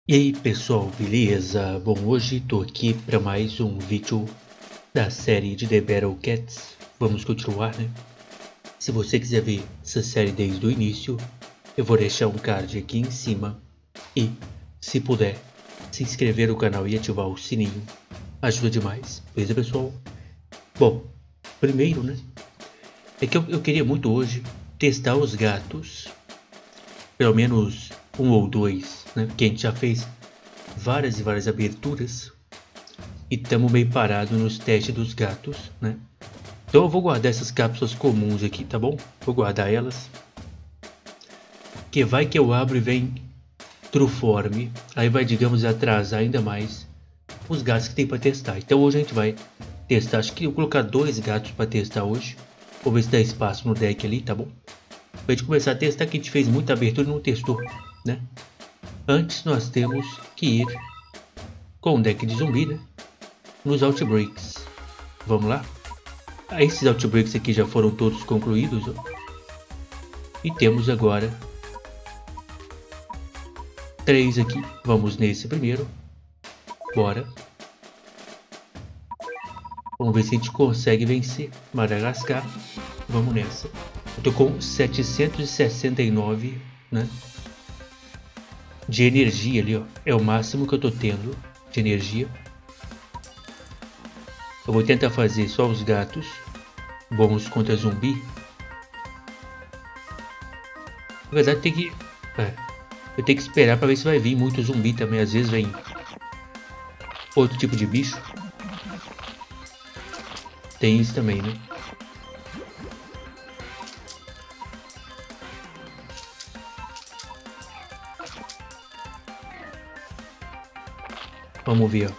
E aí pessoal, beleza? Bom, hoje tô aqui para mais um vídeo da série de The Battle Cats. Vamos continuar, né? Se você quiser ver essa série desde o início, eu vou deixar um card aqui em cima. E, se puder, se inscrever no canal e ativar o sininho, ajuda demais, beleza pessoal? Bom, primeiro, né? É que eu queria muito hoje testar os gatos. Pelo menos um ou dois, né? Porque a gente já fez várias e várias aberturas e estamos meio parados nos testes dos gatos, né? Então eu vou guardar essas cápsulas comuns aqui, tá bom? Vou guardar elas. Que vai que eu abro e vem Trueform. Aí vai, digamos, atrasar ainda mais os gatos que tem para testar. Então hoje a gente vai testar. Acho que eu vou colocar 2 gatos para testar hoje. Vou ver se dá espaço no deck ali, tá bom? Pra gente começar a testar, que a gente fez muita abertura e não testou, né? Antes nós temos que ir com o deck de zumbi, né? Nos Outbreaks. Vamos lá? Esses Outbreaks aqui já foram todos concluídos, ó. E temos agora 3 aqui. Vamos nesse primeiro. Bora. Vamos ver se a gente consegue vencer Madagascar. Vamos nessa. Eu tô com 769, né? De energia ali, ó. É o máximo que eu tô tendo de energia. Eu vou tentar fazer só os gatos bons contra zumbi. Na verdade tem que... eu tenho que esperar para ver se vai vir muito zumbi também. Às vezes vem outro tipo de bicho. Tem isso também, né? Vamos ver, ó.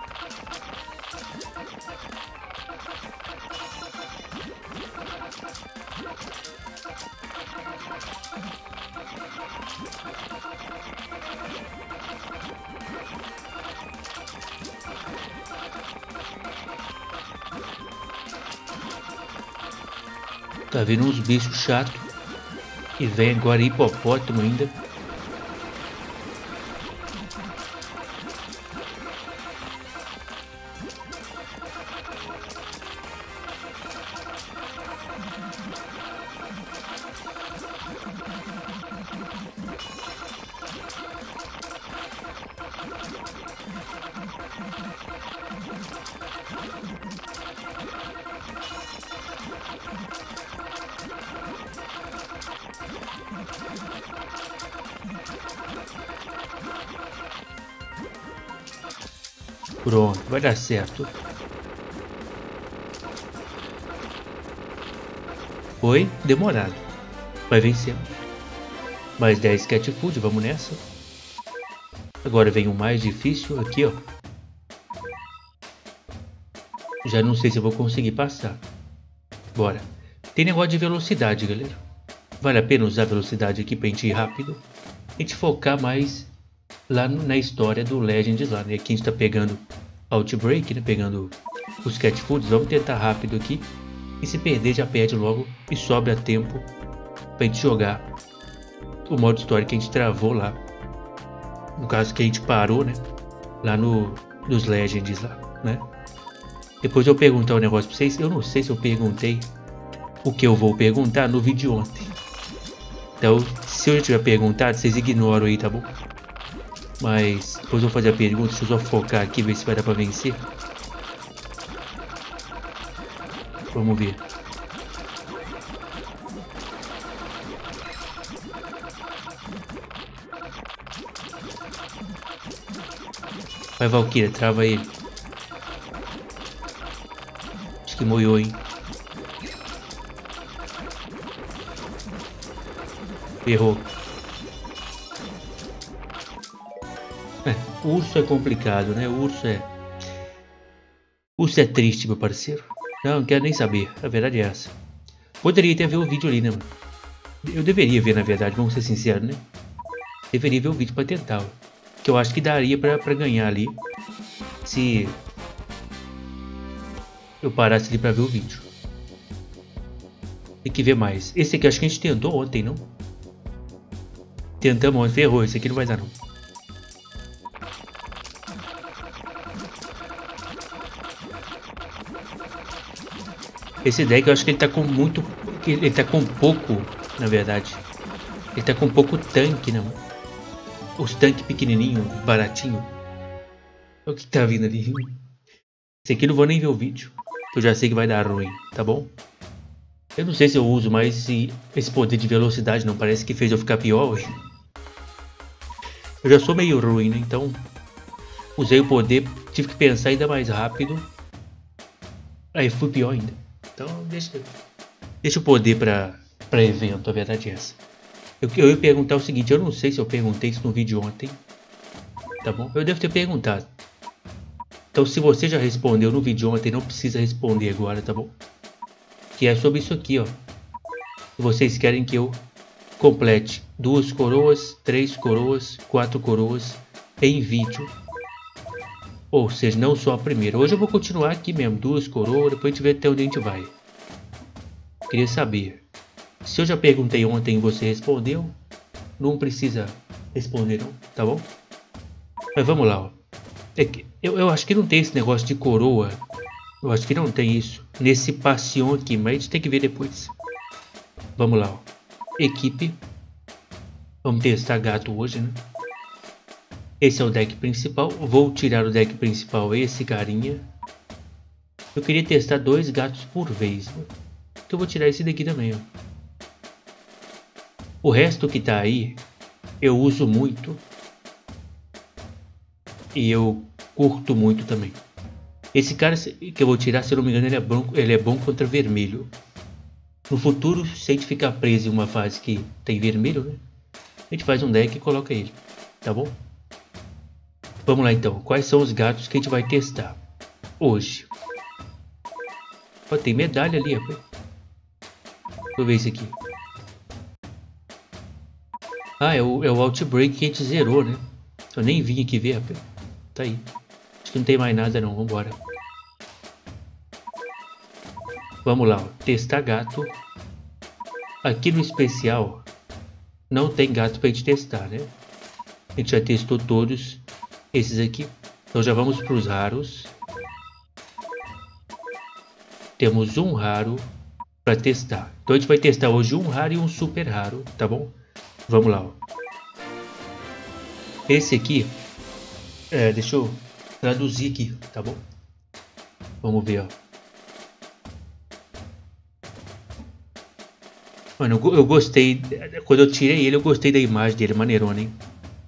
Tá vendo uns bichos chatos. E vem agora hipopótamo ainda. Pronto, vai dar certo. Foi demorado. Vai vencer. Mais 10 cat food, vamos nessa. Agora vem o mais difícil aqui, ó. Já não sei se eu vou conseguir passar. Bora. Tem negócio de velocidade, galera. Vale a pena usar velocidade aqui pra gente ir rápido. A gente focar mais lá na história do Legends lá, né? Aqui a gente tá pegando Outbreak, né? Pegando os cat foods. Vamos tentar rápido aqui. E se perder já perde logo e sobra tempo pra gente jogar o modo história que a gente travou lá. No caso que a gente parou, né? Lá nos Legends lá, né? Depois eu perguntar um negócio pra vocês. Eu não sei se eu perguntei o que eu vou perguntar no vídeo de ontem. Então, se eu já tiver perguntado, vocês ignoram aí, tá bom? Mas depois eu vou fazer a pergunta. Deixa eu só focar aqui, ver se vai dar pra vencer. Vamos ver. Vai, Valkyria, trava ele. Acho que moiou, hein? Errou. Urso é complicado, né? Urso é triste, meu parceiro. Não quero nem saber. A verdade é essa. Poderia ter visto o vídeo ali, né, mano? Eu deveria ver, na verdade, vamos ser sinceros, né? Deveria ver o vídeo pra tentar, ó. Que eu acho que daria pra ganhar ali. Se eu parasse ali pra ver o vídeo. Tem que ver mais. Esse aqui acho que a gente tentou ontem, não? Tentamos ontem, ferrou. Esse aqui não vai dar, não. Esse deck eu acho que ele tá com muito... Ele tá com pouco, na verdade. Ele tá com pouco tanque, né? Os tanques pequenininho, baratinho. Olha o que tá vindo ali. Esse aqui eu não vou nem ver o vídeo, que eu já sei que vai dar ruim, tá bom? Eu não sei se eu uso mais esse poder de velocidade, não. Parece que fez eu ficar pior hoje. Eu já sou meio ruim, né? Então, usei o poder, tive que pensar ainda mais rápido. Aí fui pior ainda. Então, deixa o poder pra evento, a verdade é essa. Eu ia perguntar o seguinte, eu não sei se eu perguntei isso no vídeo ontem. Tá bom? Eu devo ter perguntado. Então, se você já respondeu no vídeo ontem, não precisa responder agora, tá bom? Que é sobre isso aqui, ó. Vocês querem que eu complete 2 coroas, 3 coroas, 4 coroas em vídeo. Ou seja, não só a primeira. Hoje eu vou continuar aqui mesmo, 2 coroas, depois a gente vê até onde a gente vai. Queria saber. Se eu já perguntei ontem e você respondeu, não precisa responder não, tá bom? Mas vamos lá, ó. Eu acho que não tem esse negócio de coroa. Eu acho que não tem isso nesse passeio aqui, mas a gente tem que ver depois. Vamos lá, ó. Equipe. Vamos testar gato hoje, né? Esse é o deck principal. Vou tirar o deck principal, esse carinha. Eu queria testar 2 gatos por vez, né? Então eu vou tirar esse daqui também, ó. O resto que tá aí, eu uso muito. E eu curto muito também. Esse cara que eu vou tirar, se eu não me engano, ele é bom contra vermelho. No futuro, se a gente ficar preso em uma fase que tem vermelho, né? A gente faz um deck e coloca ele, tá bom? Vamos lá então, quais são os gatos que a gente vai testar hoje? Ó, tem medalha ali, rapaz. Deixa eu ver esse aqui. Ah, é o Outbreak que a gente zerou, né? Eu nem vim aqui ver, rapaz. Tá aí. Acho que não tem mais nada não, vambora. Vamos lá, ó. Testar gato. Aqui no especial não tem gato pra gente testar, né? A gente já testou todos esses aqui. Então já vamos para os raros. Temos um raro para testar. Então a gente vai testar hoje um raro e um super raro, tá bom? Vamos lá, ó. Esse aqui, deixa eu traduzir aqui, tá bom? Vamos ver, ó. Mano, eu gostei, quando eu tirei ele, eu gostei da imagem dele, maneirona, hein?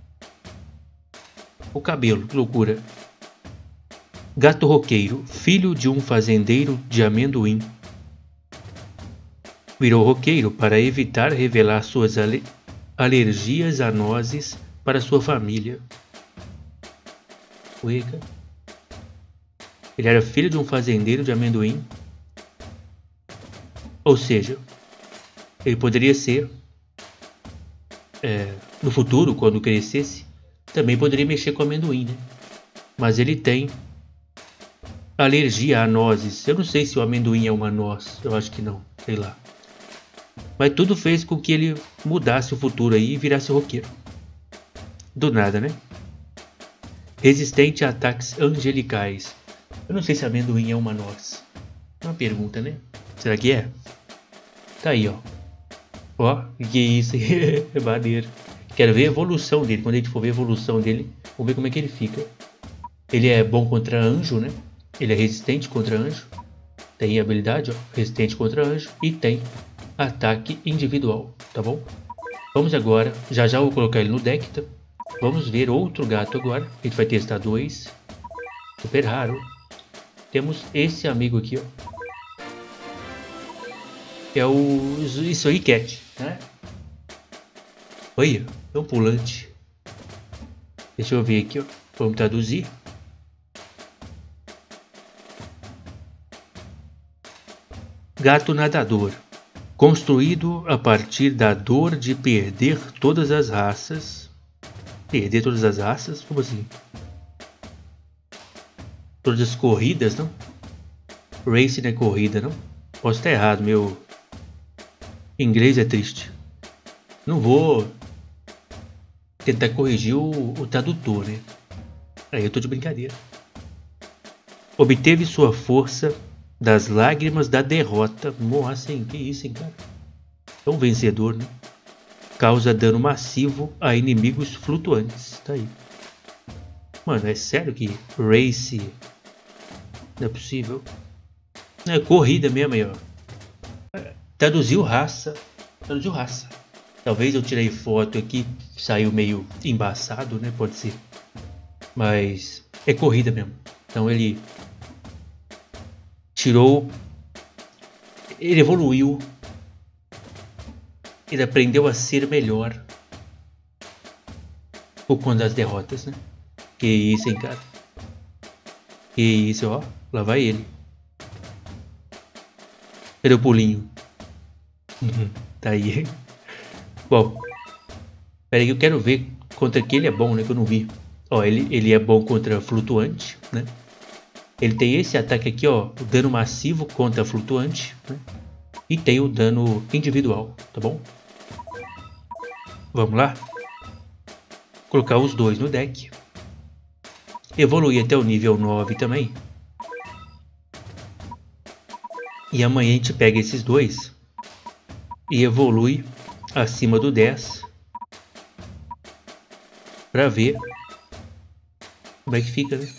O cabelo, que loucura. Gato roqueiro, filho de um fazendeiro de amendoim. Virou roqueiro para evitar revelar suas alergias a nozes para sua família. Ueca. Ele era filho de um fazendeiro de amendoim. Ou seja, ele poderia ser, no futuro, quando crescesse, também poderia mexer com amendoim, né? Mas ele tem alergia a nozes. Eu não sei se o amendoim é uma noz. Eu acho que não, sei lá. Mas tudo fez com que ele mudasse o futuro aí e virasse roqueiro. Do nada, né? Resistente a ataques angelicais. Eu não sei se amendoim é uma noz. Uma pergunta, né? Será que é? Tá aí, ó. Ó, que isso. É maneiro. Quero ver a evolução dele. Quando a gente for ver a evolução dele, vamos ver como é que ele fica. Ele é bom contra anjo, né? Ele é resistente contra anjo. Tem habilidade, ó. Resistente contra anjo. E tem ataque individual, tá bom? Vamos agora. Já já eu vou colocar ele no deck, tá? Vamos ver outro gato agora. A gente vai testar 2. Super raro. Temos esse amigo aqui, ó. É o isso aí, Cat, né? Olha, é um pulante. Deixa eu ver aqui, ó. Vamos traduzir. Gato nadador. Construído a partir da dor de perder todas as raças. Perder todas as raças? Como assim? Todas as corridas, não? Race não é corrida, não? Posso estar errado, meu inglês é triste. Não vou tentar corrigir o tradutor, né? Aí eu tô de brincadeira. Obteve sua força Das lágrimas da derrota. Nossa, hein? Que isso, hein, cara? É um vencedor, né? Causa dano massivo a inimigos flutuantes. Tá aí. Mano, é sério que race... Não é possível. É corrida mesmo aí, ó. Traduziu raça. Traduziu raça. Talvez eu tirei foto aqui, saiu meio embaçado, né? Pode ser. Mas é corrida mesmo. Então ele tirou... Ele evoluiu. Ele aprendeu a ser melhor. Por conta das derrotas, né? Que isso, hein, cara? Que isso, ó. Lá vai ele. Cadê o pulinho? Tá aí. Bom. Pera aí que eu quero ver contra que ele é bom, né? Que eu não vi. Ó, ele é bom contra flutuante, né? Ele tem esse ataque aqui, ó. O dano massivo contra flutuante, né? E tem o dano individual, tá bom? Vamos lá? Colocar os dois no deck. Evoluir até o nível 9 também. E amanhã a gente pega esses dois e evolui acima do 10 para ver como é que fica, né?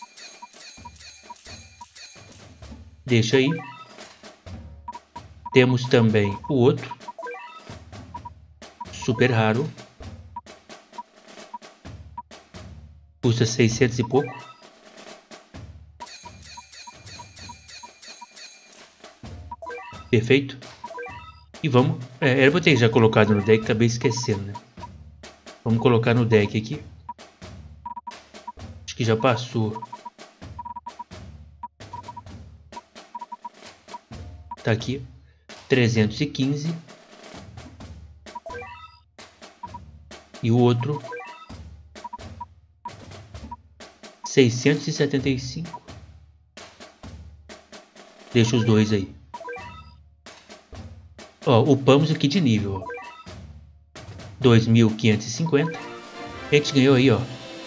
Deixa aí. Temos também o outro super raro, custa 600 e pouco. Perfeito. E vamos... era pra ter já colocado no deck, acabei esquecendo, né? Vamos colocar no deck aqui. Acho que já passou. Tá aqui. 315. E o outro 675. Deixa os dois aí. Ó, upamos aqui de nível, ó. 2550. A gente ganhou aí, ó.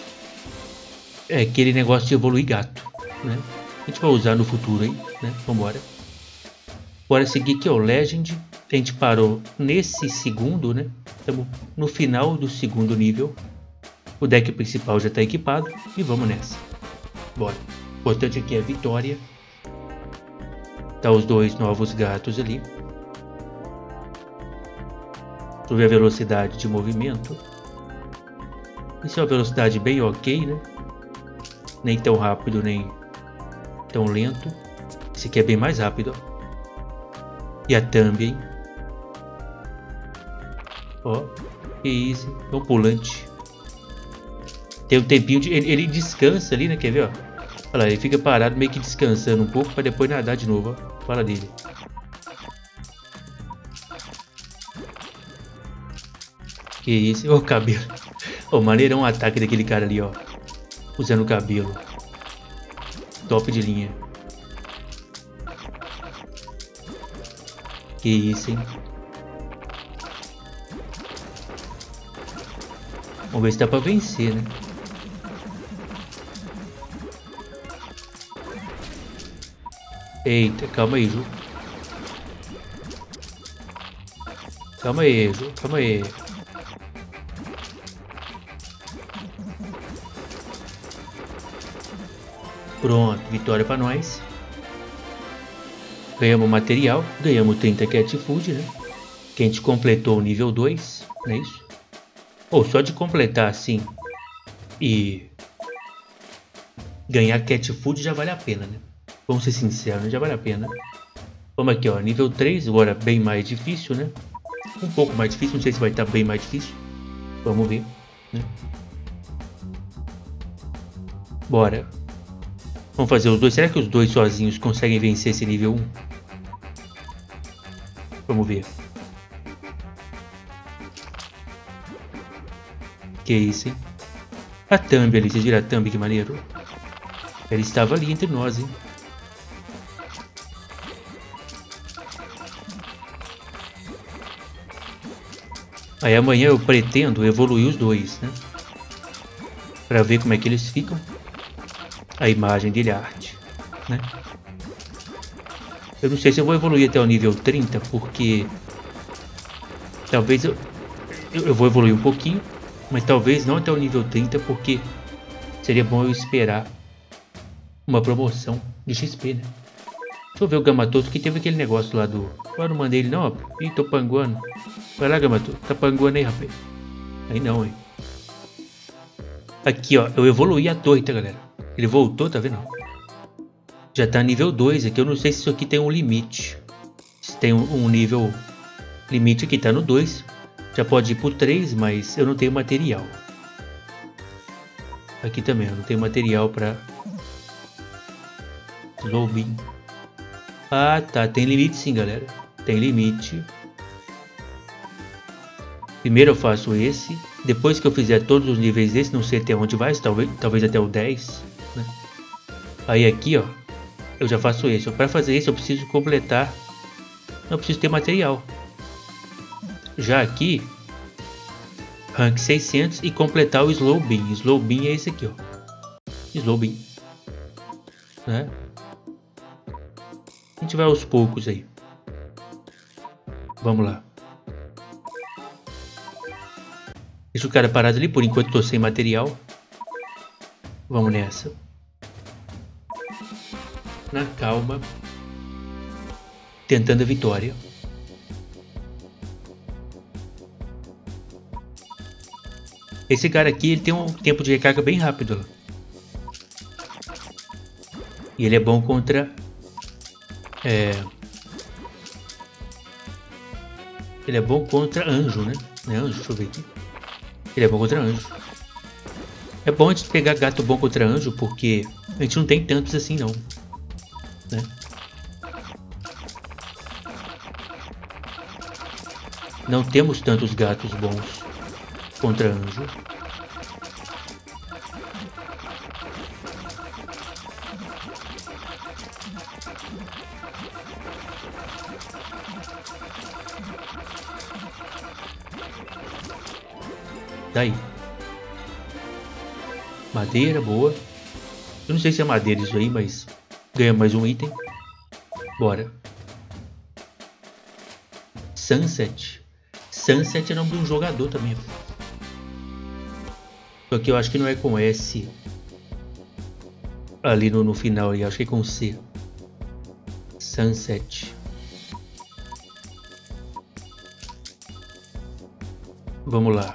É aquele negócio de evoluir gato, né? A gente vai usar no futuro aí, né? Vambora. Bora seguir aqui, ó. Legend. A gente parou nesse segundo, né? Estamos no final do segundo nível. O deck principal já está equipado. E vamos nessa. Bora. O importante aqui é a vitória. Tá os dois novos gatos ali. Deixa eu ver a velocidade de movimento. Isso é uma velocidade bem ok, né? Nem tão rápido, nem tão lento. Esse aqui é bem mais rápido, ó. E a thumb, hein? Ó, que isso, é um pulante. Tem um tempinho de... Ele descansa ali, né? Quer ver, ó? Olha lá, ele fica parado meio que descansando um pouco para depois nadar de novo, ó. Fala dele. Que isso, o cabelo. O maneirão ataque daquele cara ali, ó. Usando o cabelo. Top de linha. Que isso, hein. Vamos ver se dá pra vencer, né. Eita, calma aí, Ju. Calma aí, Ju. Calma aí. Pronto, vitória pra nós. Ganhamos material, ganhamos 30 cat food, né? Que a gente completou o nível 2, não é isso? Ou só de completar assim e ganhar cat food já vale a pena, né? Vamos ser sinceros, né? Já vale a pena. Vamos aqui, ó, nível 3, agora bem mais difícil, né? Um pouco mais difícil, não sei se vai estar bem mais difícil. Vamos ver, né? Bora. Vamos fazer os dois. Será que os dois sozinhos conseguem vencer esse nível 1? Vamos ver. Que isso, hein? A thumb ali, vocês viram a thumb, que maneiro. Ela estava ali entre nós, hein? Aí amanhã eu pretendo evoluir os dois, né? Pra ver como é que eles ficam. A imagem dele, a arte, né? Eu não sei se eu vou evoluir até o nível 30, porque talvez eu vou evoluir um pouquinho, mas talvez não até o nível 30, porque seria bom eu esperar uma promoção de XP, né? Deixa eu ver o Gamatoto, que teve aquele negócio lá do... Eu não mandei ele não, ó. Ih, tô panguando. Vai lá, Gamatoto. Tá panguando aí, rapaz. Aí não, hein. Aqui, ó. Eu evoluí a torre, tá, galera? Ele voltou, tá vendo? Já tá nível 2 aqui. Eu não sei se isso aqui tem um limite. Se tem um nível limite aqui. Tá no 2. Já pode ir pro 3, mas eu não tenho material. Aqui também, eu não tenho material pra... Slow Beam. Ah, tá. Tem limite sim, galera. Tem limite. Primeiro eu faço esse. Depois que eu fizer todos os níveis desse, não sei até onde vai, talvez até o 10. Né? Aí aqui, ó. Eu já faço esse. Para fazer esse eu preciso completar. Eu preciso ter material. Já aqui, rank 600 e completar o Slow Beam. Slow Beam é esse aqui, ó. Slow Beam. Né? A gente vai aos poucos aí. Vamos lá. Deixa o cara parado ali por enquanto, eu tô sem material. Vamos nessa. Na calma. Tentando a vitória. Esse cara aqui, ele tem um tempo de recarga bem rápido. E ele é bom contra... Ele é bom contra anjo, né? Não é anjo? Deixa eu ver aqui. Ele é bom contra anjo. É bom a gente pegar gato bom contra anjo, porque a gente não tem tantos assim não. Né? Não temos tantos gatos bons contra anjo. Daí. Madeira, boa. Eu não sei se é madeira isso aí, mas ganha mais um item. Bora. Sunset. Sunset é nome de um jogador também. Só que eu acho que não é com S ali no final, eu acho que é com C. Sunset. Vamos lá.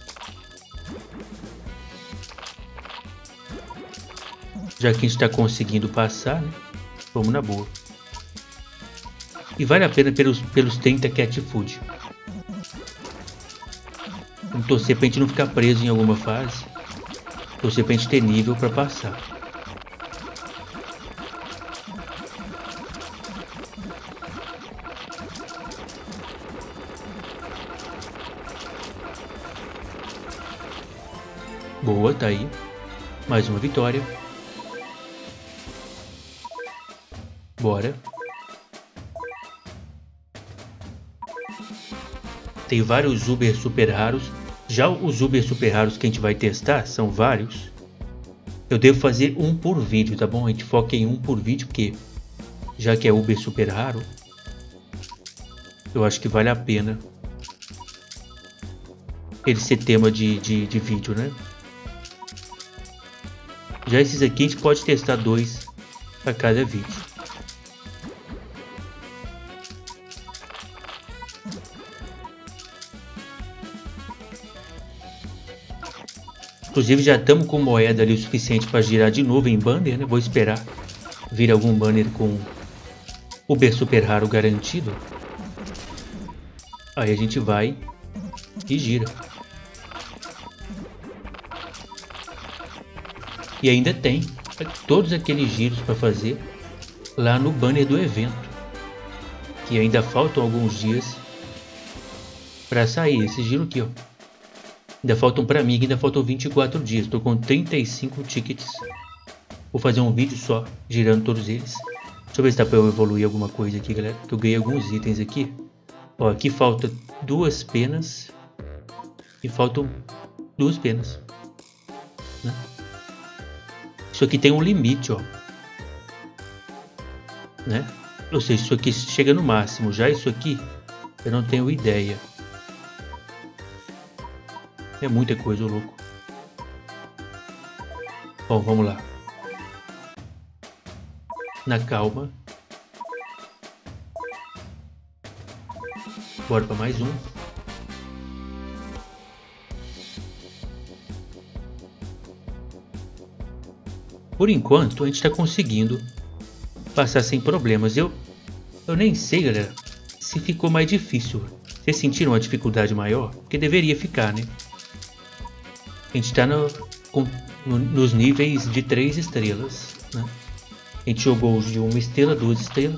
Já que a gente está conseguindo passar, né? Vamos na boa. E vale a pena pelos 30 cat food. Vamos torcer pra gente não ficar preso em alguma fase. Torcer pra gente ter nível para passar. Boa, tá aí. Mais uma vitória. Bora. Tem vários Uber super raros. Já os Uber super raros que a gente vai testar são vários. Eu devo fazer um por vídeo, tá bom? A gente foca em um por vídeo, porque já que é Uber super raro, eu acho que vale a pena ele ser tema de vídeo, né? Já esses aqui a gente pode testar 2 a cada vídeo. Inclusive já estamos com moeda ali o suficiente para girar de novo em banner, né? Vou esperar vir algum banner com Uber super raro garantido. Aí a gente vai e gira. E ainda tem todos aqueles giros para fazer lá no banner do evento. Que ainda faltam alguns dias para sair esse giro aqui, ó. Ainda faltam para mim, ainda faltam 24 dias. Estou com 35 tickets. Vou fazer um vídeo só, girando todos eles. Deixa eu ver se dá para eu evoluir alguma coisa aqui, galera. Que eu ganhei alguns itens aqui. Ó, aqui falta 2 penas. E faltam 2 penas. Né? Isso aqui tem um limite, ó. Né? Ou seja, isso aqui chega no máximo. Já isso aqui, eu não tenho ideia. É muita coisa, ô louco. Bom, vamos lá. Na calma. Bora para mais um. Por enquanto, a gente está conseguindo passar sem problemas. Eu nem sei, galera, se ficou mais difícil. Vocês sentiram uma dificuldade maior? Porque deveria ficar, né? A gente está nos níveis de 3 estrelas, né? A gente jogou os de 1 estrela, 2 estrelas.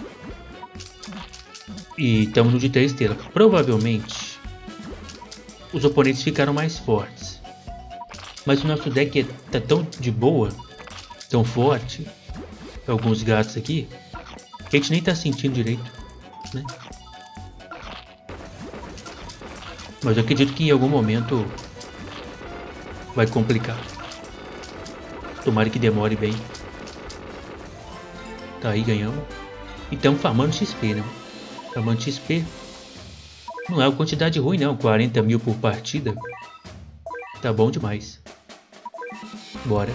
E estamos no de 3 estrelas. Provavelmente, os oponentes ficaram mais fortes. Mas o nosso deck tá tão de boa, tão forte. Alguns gatos aqui, que a gente nem tá sentindo direito, né? Mas eu acredito que em algum momento vai complicar. Tomara que demore bem. Tá aí, ganhamos. E estamos farmando XP, né? Farmando XP. Não é uma quantidade ruim não, 40 mil por partida. Tá bom demais. Bora.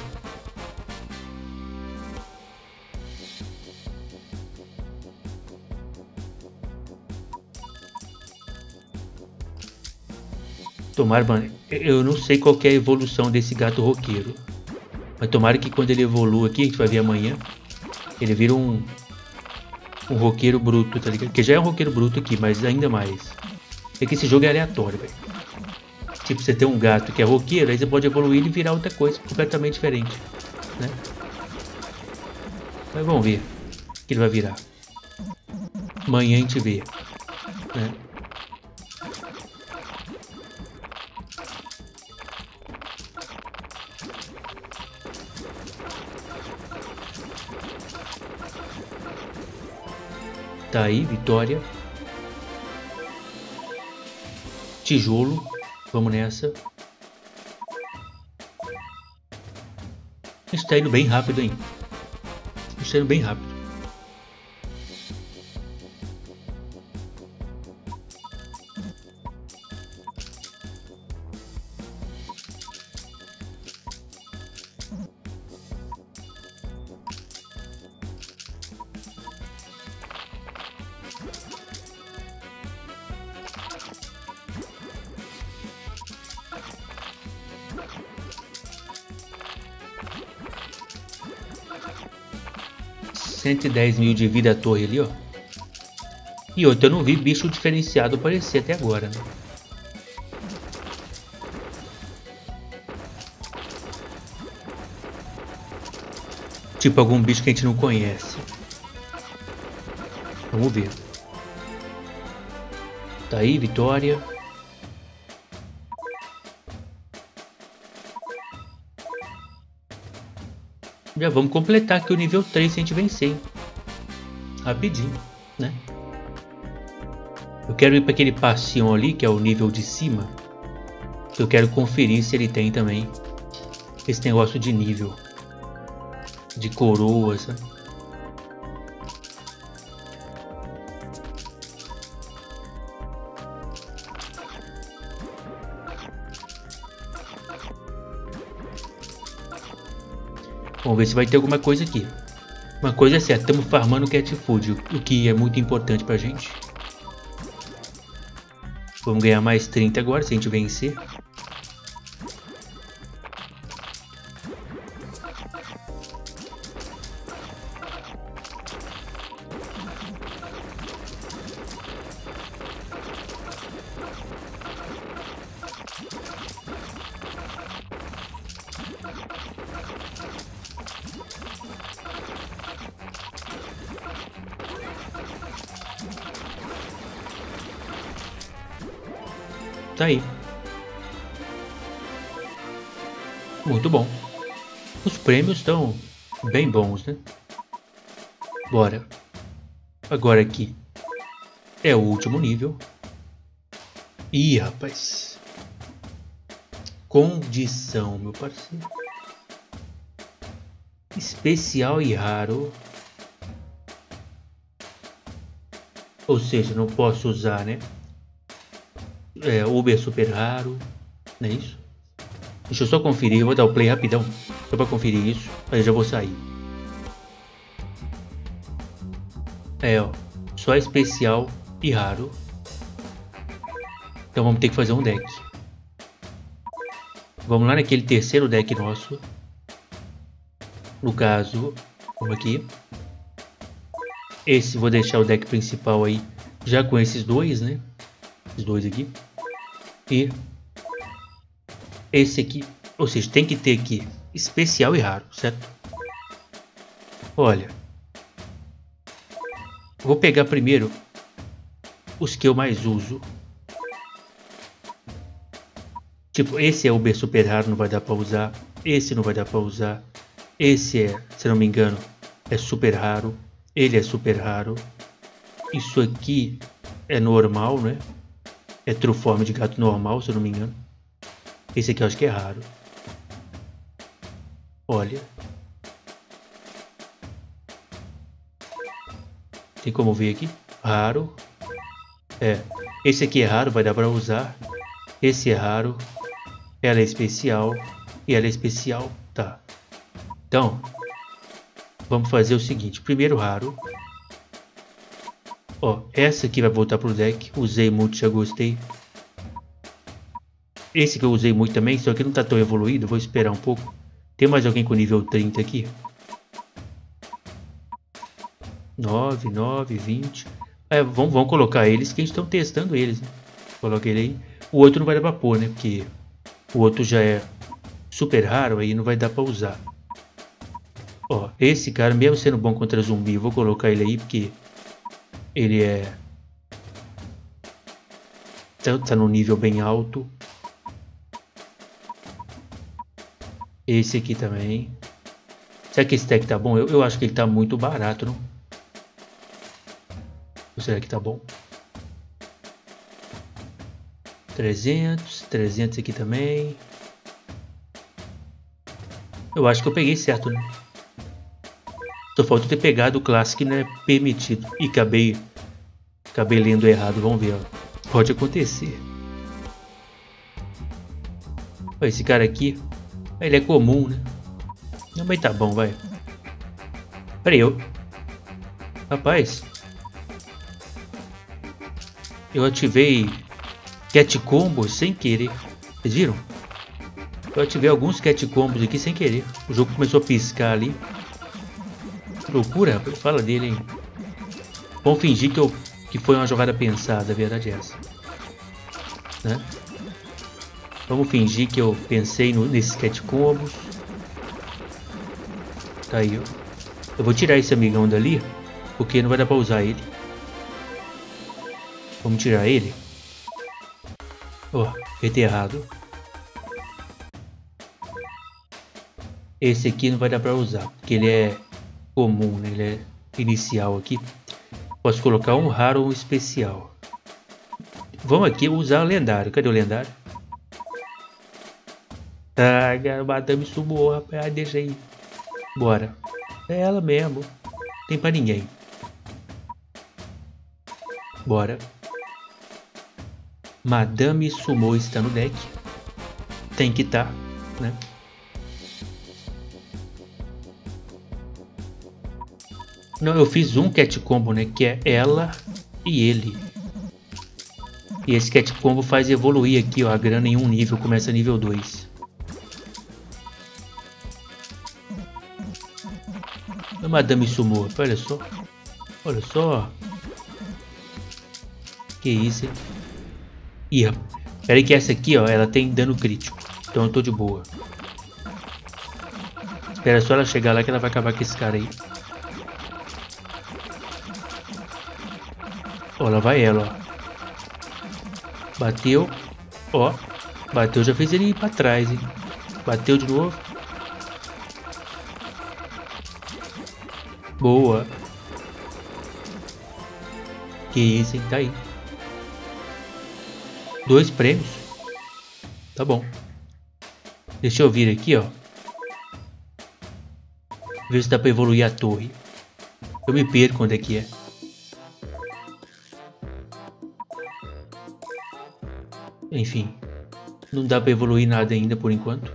Tomara, mano, eu não sei qual que é a evolução desse gato roqueiro. Mas tomara que quando ele evolua aqui, a gente vai ver amanhã, ele vira um roqueiro bruto, tá ligado? Que já é um roqueiro bruto aqui, mas ainda mais. É que esse jogo é aleatório, velho. Tipo, você tem um gato que é roqueiro, aí você pode evoluir ele e virar outra coisa completamente diferente, né? Mas vamos ver o que ele vai virar. Amanhã a gente vê, né? Tá aí, vitória. Tijolo. Vamos nessa. A gente tá indo bem rápido, hein? A gente tá indo bem rápido. $110.000 de vida a torre ali, ó. E outra, eu não vi bicho diferenciado aparecer até agora, né? Tipo algum bicho que a gente não conhece. Vamos ver. Tá aí, vitória. Já vamos completar aqui o nível 3 se a gente vencer, hein? Rapidinho, né? Eu quero ir para aquele passeio ali, que é o nível de cima. Eu quero conferir se ele tem também esse negócio de nível. De coroa, sabe? Vamos ver se vai ter alguma coisa aqui. Uma coisa é certa, estamos farmando cat food, o que é muito importante pra gente. Vamos ganhar mais 30 agora, se a gente vencer. Tá aí. Muito bom. Os prêmios estão bem bons, né? Bora. Agora aqui é o último nível. Ih, rapaz. Condição, meu parceiro. Especial e raro. Ou seja, não posso usar, né? Uber super raro, não é isso? Deixa eu só conferir, eu vou dar o play rapidão, só pra conferir isso, aí eu já vou sair. Ó, só especial e raro. Então vamos ter que fazer um deck. Vamos lá naquele terceiro deck nosso. No caso, vamos aqui. Esse vou deixar o deck principal aí, já com esses dois, né? Esses dois aqui. E esse aqui, ou seja, tem que ter aqui especial e raro, certo? Olha, vou pegar primeiro os que eu mais uso. Tipo, esse é Uber super raro, não vai dar pra usar. Esse não vai dar pra usar. Esse se não me engano, é super raro. Ele é super raro. Isso aqui é normal, né? É true form de gato normal, se eu não me engano. Esse aqui eu acho que é raro. Olha. Tem como ver aqui? Raro. Esse aqui é raro, vai dar pra usar. Esse é raro. Ela é especial. E ela é especial. Tá. Então, vamos fazer o seguinte. Primeiro raro. Ó, essa aqui vai voltar pro deck. Usei muito, já gostei. Esse que eu usei muito também, só que não tá tão evoluído. Vou esperar um pouco. Tem mais alguém com nível 30 aqui? 9, 9, 20. Vamos colocar eles, que a gente estão testando eles. Né? Coloca ele aí. O outro não vai dar pra pôr, né? Porque o outro já é super raro, aí não vai dar pra usar. Ó, esse cara, mesmo sendo bom contra zumbi, eu vou colocar ele aí, porque ele tá num nível bem alto. Esse aqui também. Será que esse deck tá bom? Eu acho que ele tá muito barato, não? Ou será que tá bom? 300, 300 aqui também. Eu acho que eu peguei certo, né? Só falta ter pegado o clássico que não é permitido. E acabei lendo errado, vamos ver, ó. Pode acontecer. Ó, esse cara aqui, ele é comum, né? Não, mas tá bom, vai. Peraí, rapaz, eu ativei cat combos sem querer. Vocês viram? Eu ativei alguns cat combos aqui sem querer. O jogo começou a piscar ali. Que loucura, rapaz. Fala dele, hein? Vamos fingir que foi uma jogada pensada, a verdade é essa. Né? Vamos fingir que eu pensei nesses cat combos. Tá aí, ó. Eu vou tirar esse amigão dali, porque não vai dar pra usar ele. Vamos tirar ele. Ó, apertei errado. Esse aqui não vai dar pra usar, porque ele é comum, né? Ele é inicial aqui. Posso colocar um raro ou um especial. Vamos aqui usar o lendário. Cadê o lendário? Ah, a madame sumou, rapaz. Deixa aí. Bora. É ela mesmo. Tem pra ninguém. Bora. Madame Sumo está no deck. Tem que estar, né? Não, eu fiz um cat combo, né? Que é ela e ele. E esse cat combo faz evoluir aqui, ó. A grana em um nível, começa nível 2. A Madame Sumo, olha só. Olha só. Que isso, hein? Ih, pera aí que essa aqui, ó, ela tem dano crítico. Então eu tô de boa. Espera só ela chegar lá que ela vai acabar com esse cara aí. Ó, lá vai ela, ó. Bateu. Ó. Bateu, já fez ele ir pra trás, hein. Bateu de novo. Boa. Que isso, hein. Tá aí. 2 prêmios. Tá bom. Deixa eu vir aqui, ó. Ver se dá pra evoluir a torre. Eu me perco onde é que é. enfim, não dá pra evoluir nada ainda por enquanto.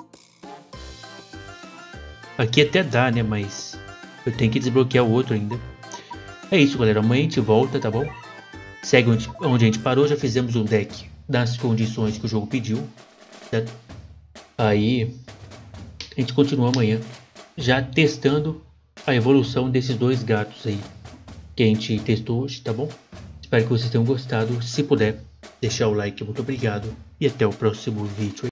Aqui até dá, né, mas eu tenho que desbloquear o outro ainda. É isso, galera, amanhã a gente volta, tá bom? Segue onde a gente parou, já fizemos um deck das condições que o jogo pediu, certo? Aí a gente continua amanhã, já testando a evolução desses dois gatos aí que a gente testou hoje, tá bom? Espero que vocês tenham gostado. Se puder, deixar o like, muito obrigado. E até o próximo vídeo.